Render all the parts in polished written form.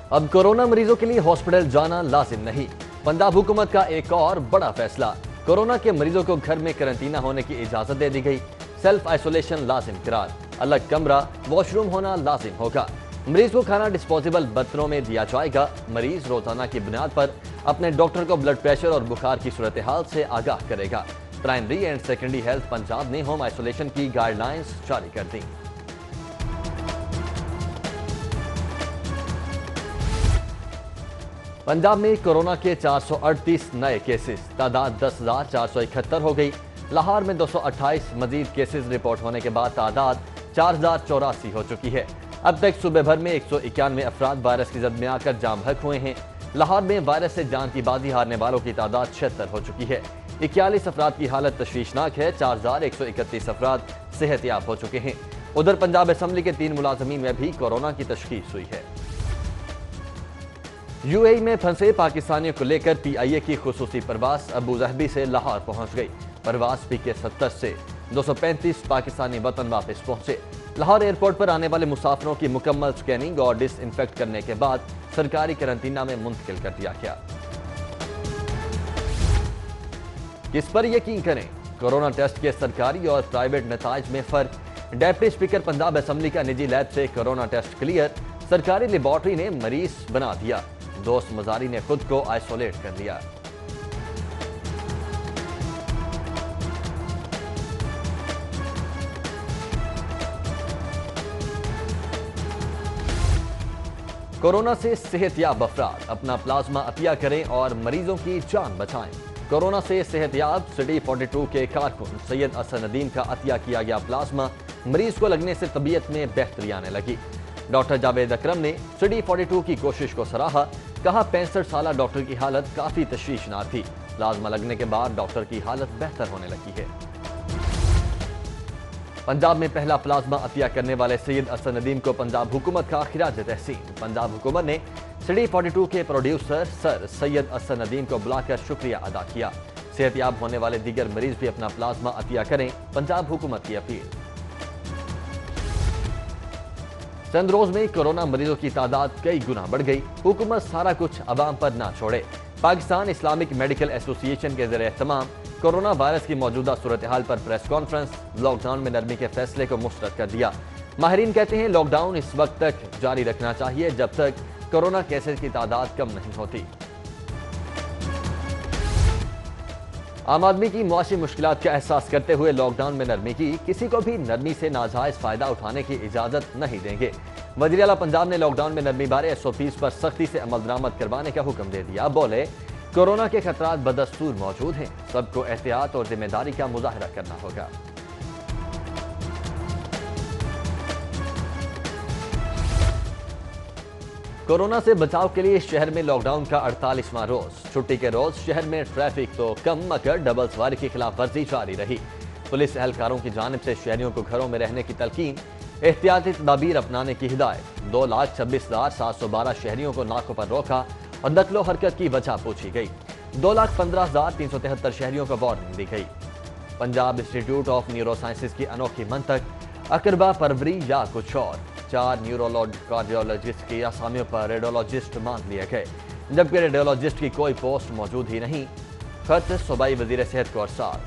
اب کورونا مریضوں کے لیے ہاسپٹل جانا لازم نہیں۔ پنجاب حکومت کا ایک اور بڑا فیصلہ، کورونا کے مریضوں کو گھر میں قرنطینہ ہونے کی اجازت دے دی گئی۔ سیلف آئسولیشن لازم قرار، الگ کمرہ، واش روم ہونا لازم ہوگا۔ مریض کو کھانا ڈسپوزیبل برتنوں میں دیا جائے گا۔ مریض روزانہ کی بنیاد پر اپنے ڈاکٹر کو بلڈ پریشر اور بخار کی صورتحال سے آگاہ کرے گا۔ Primary and secondary health Punjab نے ہوم آئسولیشن کی گائیڈ لائنز جاری کر دیں۔ پنجاب میں کورونا کے 438 نئے کیسز، تعداد 10,471 ہو گئی۔ لاہور میں 228 مزید کیسز رپورٹ ہونے کے بعد تعداد 4,084 ہو چکی ہے۔ اب تک صوبے بھر میں 191 افراد وائرس کی زد میں آ کر جام بحق ہوئے ہیں۔ لاہور میں وائرس سے جان کی بازی ہارنے والوں کی تعداد 76 ہو چکی ہے۔ 41 افراد کی حالت تشویشناک ہے۔ 4,131 افراد صحت یاب ہو چکے ہیں۔ ادھر پنجاب اسمبلی کے 3 ملازمین میں بھی کورونا کی تشخیص ہوئی ہے۔ یو اے ای میں پھنسے پاکستانیوں کو لے کر پی آئی اے کی خصوصی پرواز ابوظہبی سے لاہور پہنچ گئی۔ پرواز پی کے 70 سے 235 پاکستانی وطن واپس پہنچے۔ لاہور ایئرپورٹ پر آنے والے مسافروں کی مکمل سکیننگ اور ڈس انفیکٹ کرنے کے بعد سرکاری قرنطینہ میں منتقل کر دیا گیا۔ کس پر یقین کریں؟ کورونا ٹیسٹ کے سرکاری اور پرائیویٹ نتائج میں فرق۔ ڈپٹی اسپیکر پنجاب اسمبلی کا نجی لیب سے کورونا ٹیسٹ کلیئر، سرکاری لیبارٹری نے مریض بنا دیا۔ دوست مزاری نے خود کو آئسولیٹ کر لیا۔ کورونا سے صحت یاب افراد اپنا پلازما عطیہ کریں اور مریضوں کی جان بچائیں۔ کورونا سے صحت یاب سٹی 42 کے کارکن سید احسن ندیم کا عطیہ کیا گیا پلازما مریض کو لگنے سے طبیعت میں بہتری آنے لگی۔ ڈاکٹر جاوید اکرم نے سٹی 42 کی کوشش کو سراہا، کہا 65 سالہ ڈاکٹر کی حالت کافی تشویشناک تھی، پلازما لگنے کے بعد ڈاکٹر کی حالت بہتر ہونے لگی ہے۔ پنجاب میں پہلا پلازما عطیہ کرنے والے سید احسن ندیم کو پنجاب حکومت کا خراج تحسین۔ پنجاب حکومت نے سٹی 42 کے پروڈیوسر سر سید احسن ندیم کو بلا کر شکریہ ادا کیا۔ صحت یاب ہونے والے دیگر مریض بھی اپنا پلازما عطیہ کریں، پنجاب حکومت کی اپیل۔ چند روز میں کورونا مریضوں کی تعداد کئی گنا بڑھ گئی۔ حکومت سارا کچھ عوام پر نہ چھوڑے۔ پاکستان اسلامک میڈیکل ایسوسی ایشن کے زیر اہتمام کورونا وائرس کی موجودہ صورتحال پر پریس کانفرنس، لاک ڈاؤن میں نرمی کے فیصلے کو مسترد کر دیا۔ ماہرین کہتے ہیں لاک ڈاؤن اس وقت تک جاری رکھنا چاہیے جب تک کورونا کیسز کی تعداد کم نہیں ہوتی۔ عام آدمی کی معاشی مشکلات کا احساس کرتے ہوئے لاک ڈاؤن میں نرمی کی، کسی کو بھی نرمی سے ناجائز فائدہ اٹھانے کی اجازت نہیں دیں گے۔ وزیر اعلیٰ پنجاب نے لاک ڈاؤن میں نرمی بارے SOPs پر سختی سے عمل درآمد کروانے کا حکم دے دیا۔ بولے، کورونا کے خطرات بدستور موجود ہیں، سب کو احتیاط اور ذمہ داری کا مظاہرہ کرنا ہوگا۔ کورونا سے بچاؤ کے لیے شہر میں لاک ڈاؤن کا 48واں روز۔ چھٹی کے روز شہر میں ٹریفک تو کم مگر ڈبل سواری کی خلاف ورزی جاری رہی۔ پولیس اہلکاروں کی جانب سے شہریوں کو گھروں میں رہنے کی تلقین، احتیاطی تدابیر اپنانے کی ہدایت۔ 2,26,712 شہریوں کو ناکوں پر روکا اور نقل و حرکت کی وجہ پوچھی گئی۔ 2,15,373 شہریوں کو وارننگ دی گئی۔ پنجاب انسٹی ٹیوٹ آف نیورو سائنسز کی انوکھی منطق، اقربا پروری یا کچھ اور۔ 4 کارڈیولوجسٹ کی اسامیوں پر ریڈیولوجسٹ مان لیے گئے، جبکہ ریڈیولوجسٹ کی کوئی پوسٹ موجود ہی نہیں۔ خط صوبائی وزیر صحت کو ارسال۔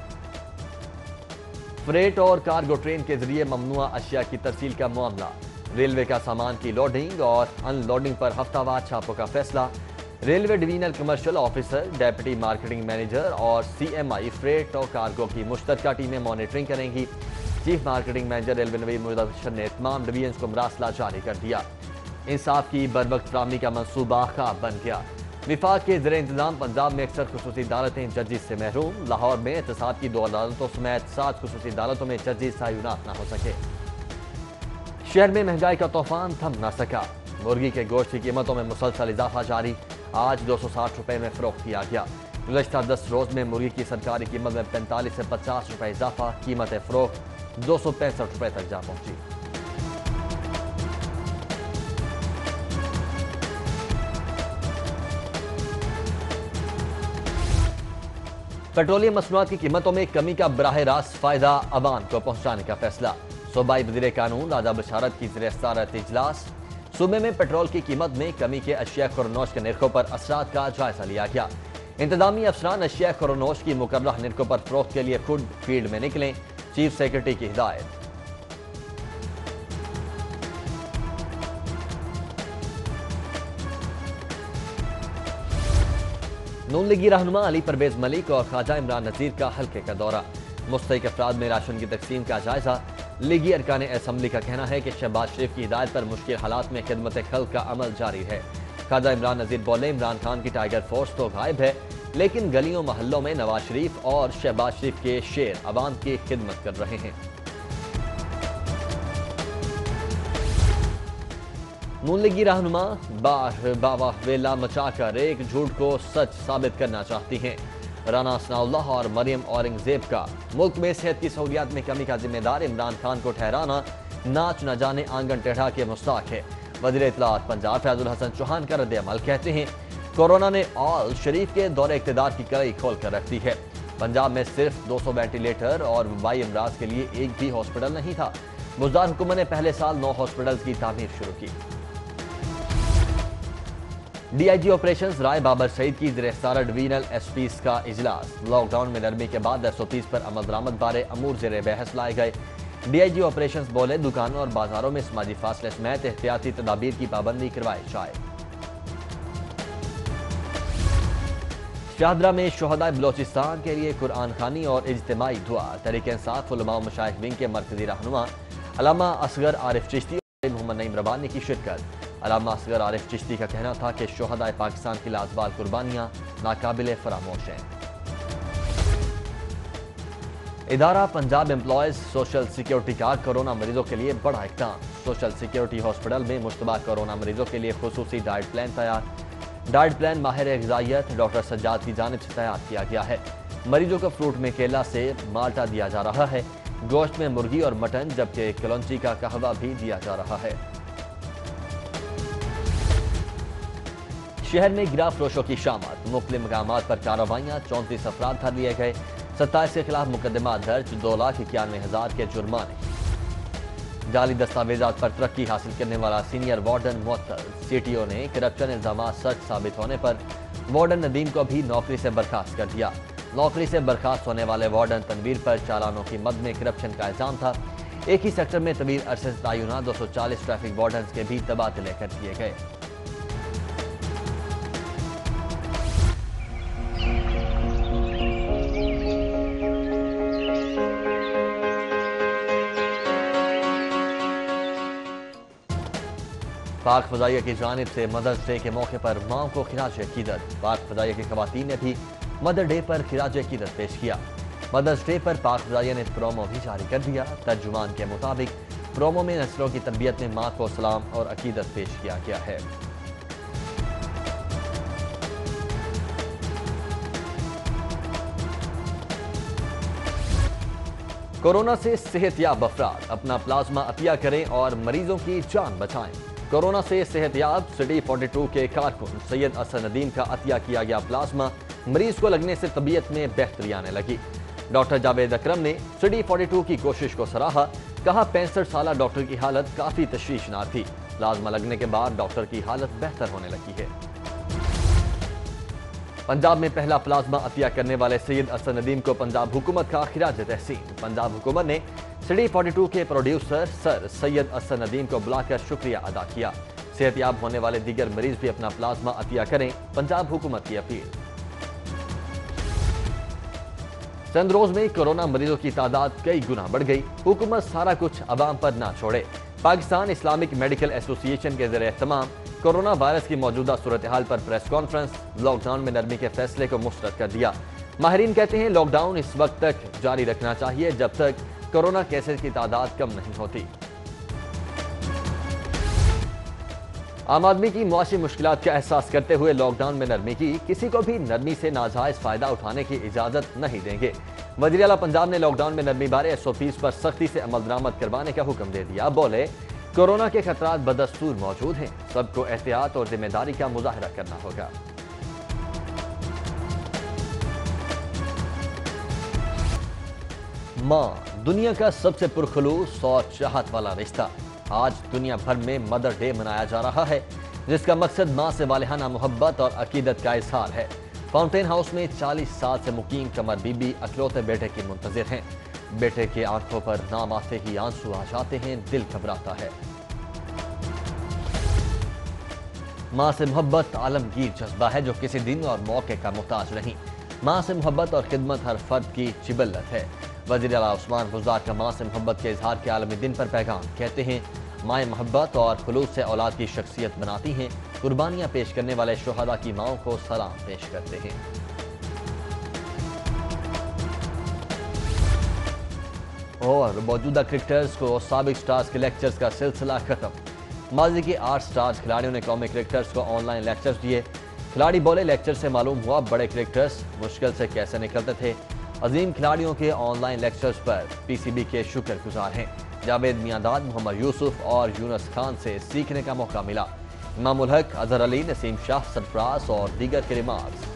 فریٹ اور کارگو ٹرین کے ذریعے ممنوعہ اشیاء کی ترسیل کا معاملہ، ریلوے کا سامان کی لوڈنگ اور ان لوڈنگ پر ہفتہ وار چھاپوں کا فیصلہ۔ Railway divisional commercial officer, deputy marketing manager اور CMI فریٹ اور کارگو کی مشترکہ ٹیمیں مانیٹرنگ کریں گی۔ Chief marketing manager railway Naveed Mudassar نے تمام ڈویژنز کو مراسلہ جاری کر دیا۔ انصاف کی بروقت فراہمی کا منصوبہ خواب بن گیا۔ وفاق کے زیر انتظام پنجاب میں اکثر خصوصی عدالتیں ججز سے محروم۔ لاہور میں احتساب کی 2 عدالتوں سمیت 7 خصوصی عدالتوں میں ججز تعینات نہ ہو سکے۔ شہر میں مہنگائی کا طوفان تھم نہ سکا۔ مرغی کے گوشت کی قیمتوں میں مسلسل اضافہ جاری، آج 260 روپے میں فروخت کیا گیا۔ گزشتہ 10 روز میں مرغی کی سرکاری قیمت میں 45 سے 50 روپے اضافہ، قیمت فروخت 265 روپے تک جا پہنچی۔ پیٹرولیم مصنوعات کی قیمتوں میں کمی کا براہ راست فائدہ عوام کو پہنچانے کا فیصلہ۔ صوبائی وزیر قانون راجہ بشارت کی زیر صدارت اجلاس۔ صوبے میں پیٹرول کی قیمت میں کمی کے اشیاء خورنوش کے نرخوں پر اثرات کا جائزہ لیا گیا۔ انتظامی افسران اشیاء خورنوش کی مقررہ نرخوں پر فروخت کے لیے خود فیلڈ میں نکلیں، چیف سیکرٹری کی ہدایت۔ نون لیگی رہنما علی پرویز ملک اور خواجہ عمران نذیر کا حلقے کا دورہ، مستحق افراد میں راشن کی تقسیم کا جائزہ۔ لیگی ارکان اسمبلی کا کہنا ہے کہ شہباز شریف کی ہدایت پر مشکل حالات میں خدمت خلق کا عمل جاری ہے۔ خواجہ عمران نذیر بولے، عمران خان کی ٹائیگر فورس تو غائب ہے، لیکن گلیوں محلوں میں نواز شریف اور شہباز شریف کے شیر عوام کی خدمت کر رہے ہیں۔ نون لیگی رہنما باوا ویلا مچا کر ایک جھوٹ کو سچ ثابت کرنا چاہتی ہیں۔ رانا ثناء اللہ اور مریم اورنگزیب کا ملک میں صحت کی سہولیات میں کمی کا ذمہ دار عمران خان کو ٹھہرانا ناچ نہ جانے آنگن ٹیڑھا کے مستحق ہے۔ وزیر اطلاعات پنجاب فیض الحسن چوہان کا رد عمل کہتے ہیں، کورونا نے آل شریف کے دور اقتدار کی کڑی کھول کر رکھ دی ہے۔ پنجاب میں صرف 200 وینٹیلیٹر اور وبائی امراض کے لیے ایک بھی ہاسپٹل نہیں تھا۔ بزدار حکومت نے پہلے سال 9 ہاسپٹلز کی تعمیر شروع کی۔ D I G operations Rai Babar Saeed کی زیر اختیار ڈویژنل ایس پیز کا اجلاس۔ لاک ڈاؤن میں نرمی کے بعد ایس او پیز پر عمل درآمد بارے امور زیر بحث لائے گئے۔ ڈی آئی جی آپریشنز بولے، دکانوں اور بازاروں میں سماجی فاصلے سمیت احتیاطی تدابیر کی پابندی کروائی جائے۔ شاہدرہ میں شہداء بلوچستان کے لیے قرآن خوانی اور اجتماعی دعا۔ تحریک انصاف علماء و مشائخ ونگ کے مرکزی رہنما علامہ اصغر عارف چشتی اور محمد نعیم ربانی کی شرکت۔ علامہ اصغر عارف چشتی کا کہنا تھا کہ شہداء پاکستان کی لازوال قربانیاں ناقابل فراموش ہیں۔ ادارہ پنجاب امپلائیز سوشل سیکیورٹی کا کورونا مریضوں کے لیے بڑا اقدام۔ سوشل سیکیورٹی ہاسپٹل میں مشتبہ کورونا مریضوں کے لیے خصوصی ڈائٹ پلان تیار۔ ڈائٹ پلان ماہر غذائیت ڈاکٹر سجاد کی جانب سے تیار کیا گیا ہے۔ مریضوں کو فروٹ میں کیلا سے مالٹا دیا جا رہا ہے، گوشت میں مرغی اور مٹن جبکہ کلونچی کا قہوہ بھی دیا جا رہا ہے۔ شہر میں گرا فروشوں کی شامت، مختلف مقامات پر کارروائیاں، 34 افراد دھر لیے گئے، 27 کے خلاف مقدمات درج، 2,91,000 کے جرمانے۔ جعلی دستاویزات پر ترقی حاصل کرنے والا سینئر وارڈن معطل، سی ٹی او نے کرپشن الزامات سچ ثابت ہونے پر وارڈن ندیم کو بھی نوکری سے برخاست کر دیا۔ نوکری سے برخاست ہونے والے وارڈن تنویر پر چالانوں کی مد میں کرپشن کا الزام تھا۔ ایک ہی سیکٹر میں طویل عرصے سے تعینات 240 ٹریفک وارڈنز کے بھی تبادلے کر دیے گئے۔ پاک فضائیہ کی جانب سے مدرز ڈے کے موقع پر ماؤں کو خراج عقیدت۔ پاک فضائیہ کی خواتین نے بھی مدر ڈے پر خراج عقیدت پیش کیا۔ مدرز ڈے پر پاک فضائیہ نے پرومو بھی جاری کر دیا۔ ترجمان کے مطابق پرومو میں نسلوں کی تربیت میں ماں کو سلام اور عقیدت پیش کیا گیا ہے۔ کورونا سے صحت یاب افراد اپنا پلازما عطیہ کریں اور مریضوں کی جان بچائیں۔ کورونا سے صحت یاب سٹی 42 کے کارکن سید اسد ندیم کا عطیہ کیا گیا پلازما مریض کو لگنے سے طبیعت میں بہتری آنے لگی۔ ڈاکٹر جاوید اکرم نے سٹی 42 کی کوشش کو سراہا، کہا 65 سالہ ڈاکٹر کی حالت کافی تشویشناک تھی، پلازما لگنے کے بعد ڈاکٹر کی حالت بہتر ہونے لگی ہے۔ پنجاب میں پہلا پلازما عطیہ کرنے والے سید اسد ندیم کو پنجاب حکومت کا خراج تحسین۔ پنجاب حکومت نے سٹی 42 کے پروڈیوسر سر سید اسد ندیم کو بلا کر شکریہ ادا کیا۔ صحت یاب ہونے والے دیگر مریض بھی اپنا پلازما عطیہ کریں، پنجاب حکومت کی اپیل۔ چند روز میں کورونا مریضوں کی تعداد کئی گنا بڑھ گئی، حکومت سارا کچھ عوام پر نہ چھوڑے۔ پاکستان اسلامک میڈیکل ایسوسی ایشن کے زیر اہتمام کورونا وائرس کی موجودہ صورتحال پر پریس کانفرنس، لاک ڈاؤن میں نرمی کے فیصلے کو مسترد کر دیا۔ ماہرین کہتے ہیں لاک ڈاؤن اس وقت تک جاری رکھنا چاہیے جب تک کورونا کیسز کی تعداد کم نہیں ہوتی۔ عام آدمی کی معاشی مشکلات کا احساس کرتے ہوئے لاک ڈاؤن میں نرمی کی، کسی کو بھی نرمی سے ناجائز فائدہ اٹھانے کی اجازت نہیں دیں گے۔ وزیر اعلیٰ پنجاب نے لاک ڈاؤن میں نرمی بارے ایس او پیز پر سختی سے عمل درآمد کروانے کا حکم دے دیا۔ بولے، کورونا کے خطرات بدستور موجود ہیں، سب کو احتیاط اور ذمہ داری کا مظاہرہ کرنا ہوگا۔ ماں، دنیا کا سب سے پرخلوص اور چاہت والا رشتہ۔ آج دنیا بھر میں مدر ڈے منایا جا رہا ہے، جس کا مقصد ماں سے والہانہ محبت اور عقیدت کا اظہار ہے۔ فاؤنٹین ہاؤس میں 40 سال سے مقیم قمر بی بی اکلوتے بیٹے کی منتظر ہیں۔ بیٹے کے آنکھوں پر نام آتے ہی آنسو آ جاتے ہیں، دل گھبراتا ہے۔ ماں سے محبت عالمگیر جذبہ ہے جو کسی دن اور موقع کا محتاج نہیں۔ ماں سے محبت اور خدمت ہر فرد کی جبلت ہے۔ وزیر اعلیٰ عثمان بزدار کا ماں سے محبت کے اظہار کے عالمی دن پر پیغام، کہتے ہیں مائیں محبت اور خلوص سے اولاد کی شخصیت بناتی ہیں۔ قربانیاں پیش کرنے والے شہداء کی ماؤں کو سلام پیش کرتے ہیں۔ اور موجودہ کرکٹرز کو سابق سٹارز کے لیکچرز کا سلسلہ ختم۔ ماضی کے 8 سٹارز کھلاڑیوں نے قومی کرکٹرز کو آن لائن لیکچرز دیے۔ کھلاڑی بولے، لیکچر سے معلوم ہوا بڑے کرکٹرز مشکل سے کیسے نکلتے تھے۔ عظیم کھلاڑیوں کے آن لائن لیکچرز پر پی سی بی کے شکر گزار ہیں۔ جاوید میانداد، محمد یوسف اور یونس خان سے سیکھنے کا موقع ملا۔ امام الحق، اظہر علی، نسیم شاہ، سرفراز اور دیگر کے ریمارکس۔